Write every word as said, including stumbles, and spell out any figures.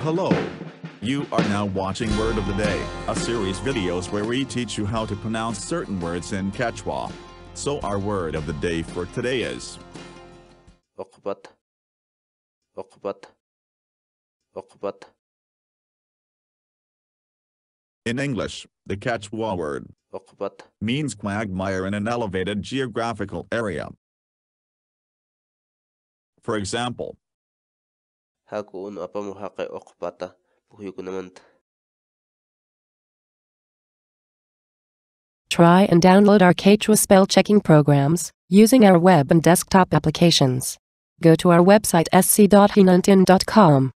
Hello. You are now watching Word of the Day, a series videos where we teach you how to pronounce certain words in Quechua. So our word of the day for today is uqbat, uqbat, uqbat. In English, the Quechua word uqbat, means quagmire in an elevated geographical area. For example, hakuun apamuhaqe uqbata puhyukunamant. Try and download our Quechua spell checking programs using our web and desktop applications. Go to our website s c dot hinantin dot com.